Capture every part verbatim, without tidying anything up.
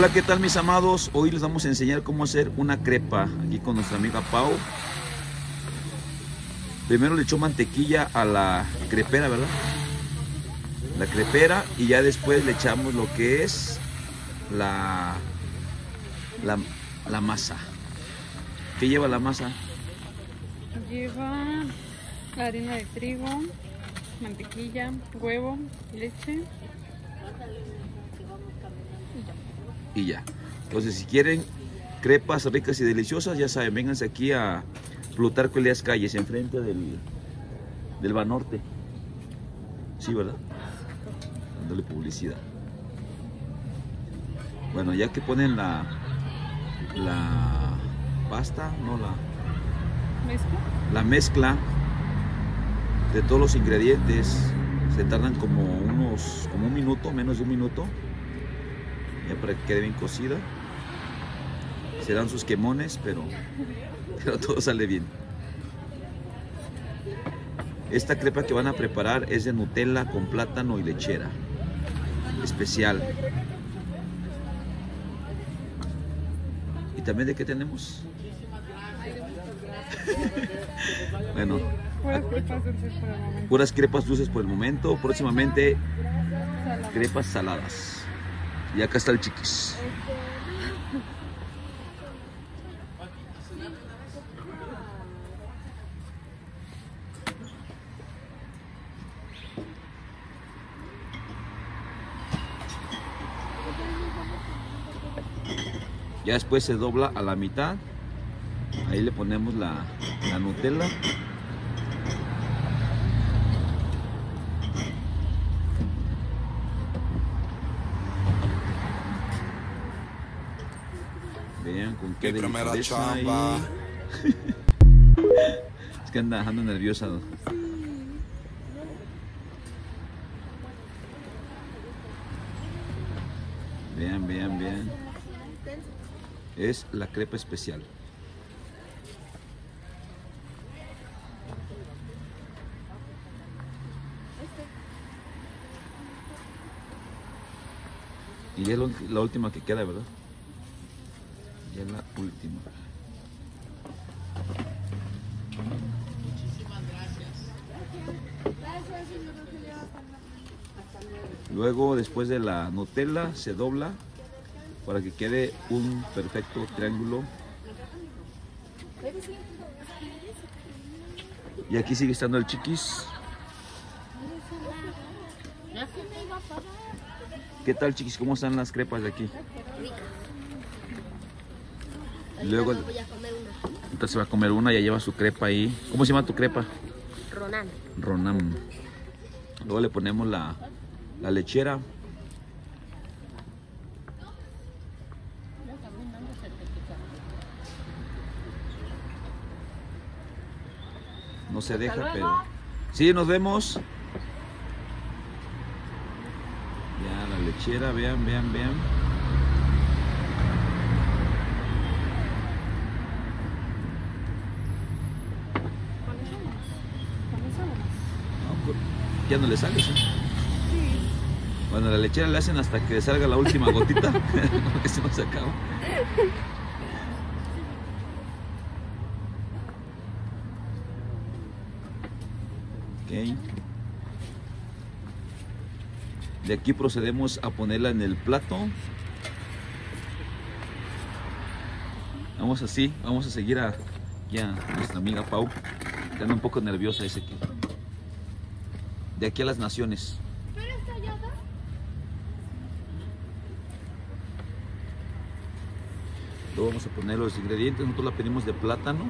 Hola, ¿qué tal mis amados? Hoy les vamos a enseñar cómo hacer una crepa aquí con nuestra amiga Pau. Primero le echó mantequilla a la crepera, ¿verdad? La crepera, y ya después le echamos lo que es la, la, la masa. ¿Qué lleva la masa? Lleva harina de trigo, mantequilla, huevo, leche y ya. Entonces, si quieren crepas ricas y deliciosas, ya saben, vénganse aquí a Plutarco Elías Calles, enfrente del, del Banorte. Sí, ¿verdad? Dándole publicidad. Bueno, ya que ponen la la pasta, no la mezcla, la mezcla de todos los ingredientes, se tardan como unos como un minuto, menos de un minuto, ya para que quede bien cocida. Se dan sus quemones, pero, pero todo sale bien. Esta crepa que van a preparar es de Nutella con plátano y lechera, especial. ¿Y también de qué tenemos? Bueno, puras crepas dulces por el momento. puras crepas dulces por el momento. Próximamente crepas saladas. Y acá está el chiquis. Ya después se dobla a la mitad. Ahí le ponemos la, la Nutella. Vean con qué delicadeza ahí. Es que anda, anda nerviosa. Vean, vean, vean. Es la crepa especial. Y es la última que queda, ¿verdad? Ya es la última. Muchísimas gracias. Luego, después de la Nutella, se dobla para que quede un perfecto triángulo. Y aquí sigue estando el chiquis. ¿Qué tal, chiquis? ¿Cómo están las crepas de aquí? Ricas. Luego, voy a comer una. entonces se va a comer una, ya lleva su crepa ahí. ¿Cómo se llama tu crepa? Ronan. Ronam. Luego le ponemos la, la lechera. No se deja, pero... Sí, nos vemos. Ya la lechera, vean, vean, vean. No, pues, ya no le sale, ¿sí? Bueno, la lechera le hacen hasta que salga la última gotita, porque se nos acaba. Ok. De aquí procedemos a ponerla en el plato. Vamos así, vamos a seguir a, ya, a nuestra amiga Pau. Está un poco nerviosa ese que. De aquí a las naciones. Luego vamos a poner los ingredientes. Nosotros la pedimos de plátano.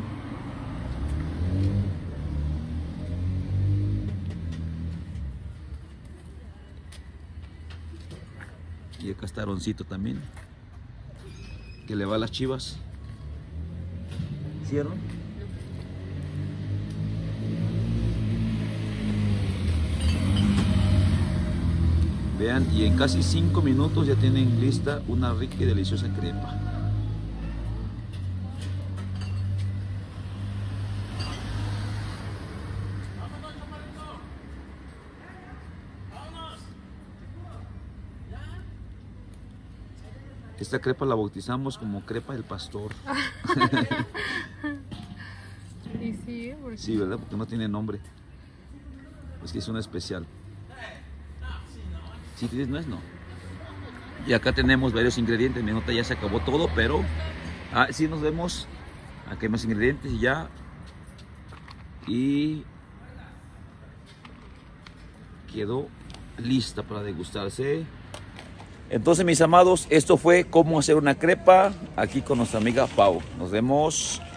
Y acá está Aroncito también, que le va a las Chivas. ¿Cierro? Vean, y en casi cinco minutos ya tienen lista una rica y deliciosa crepa. Esta crepa la bautizamos como crepa del pastor. Y sí, ¿eh? Porque Sí, ¿verdad? Porque no tiene nombre. Es que es una especial. Si tienes nuez, no. Y acá tenemos varios ingredientes. Mi nota ya se acabó todo, pero ah, sí nos vemos. Aquí hay más ingredientes y ya. Y quedó lista para degustarse. Entonces, mis amados, esto fue cómo hacer una crepa aquí con nuestra amiga Pau. Nos vemos.